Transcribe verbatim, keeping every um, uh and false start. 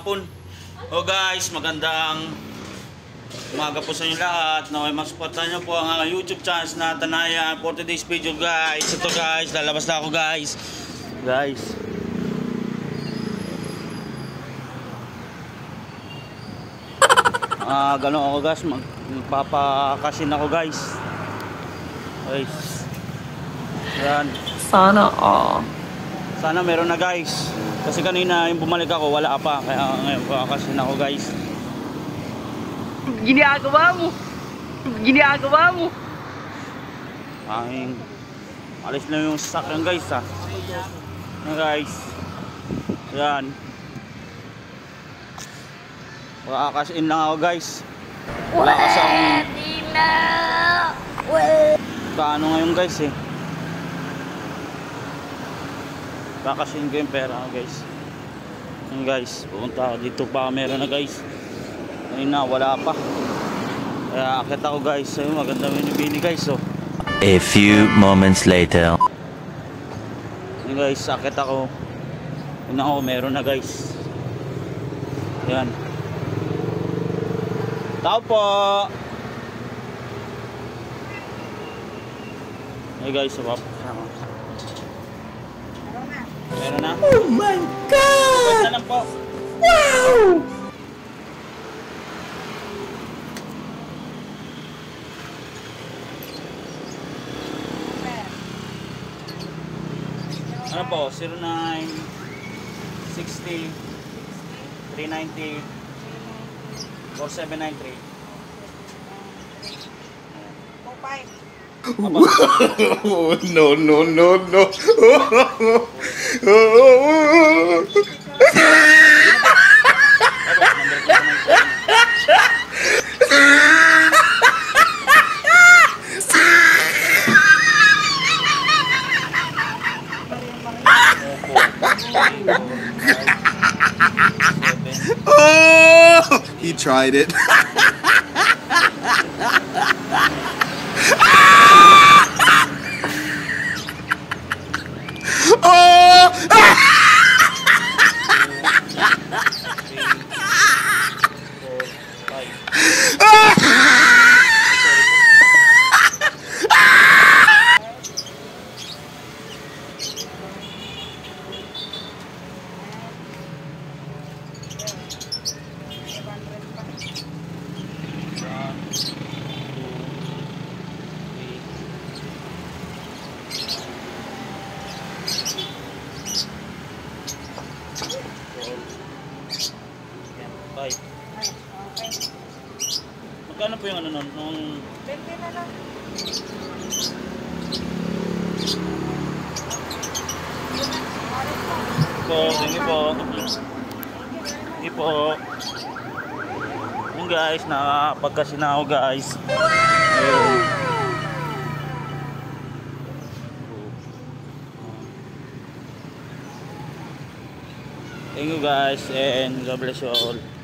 hapon. Oh guys, magandang umaga po sa inyo lahat. Naway masuportahan nyo po ang aking YouTube channel na Tanaya for today's video guys. Ito guys, lalabas na ako guys. Guys. Ah, gano'n ako guys, magpapakasin ako guys. Guys. Yan. Sana all. Sana meron na guys. Kasi kanina yung bumalik ako wala pa. Kaya ngayon pakakasin ako guys. Ginagawa mo. Ginagawa mo. Aking alis na yung sasakyan guys ha. Yan guys. Yan. Pakakasin lang ako guys. Wala kasi akong paano ngayon guys eh. Kakasin ko yung pera guys. Yan guys, pupunta ako dito pa meron na guys. Ayun na, wala pa. Kaya akit ako guys. Ayun, maganda yung bini guys oh. A few moments later. Yan guys, akit ako. Yun ako, meron na guys. Yan. Tao po. Hey guys, so meron na. Oh my God! Agad na lang po. Wow! Ano po? zero nine sixty three ninety four seven nine three. Oh, no, no, no, no. Oh, he tried it. Bye. Magkano po yung ano nun? Nung... twenty na lang. Po, thank you po. Thank you po. Yun guys, nakapagkasin na ako guys. Ayun. Thank you guys and God bless you all.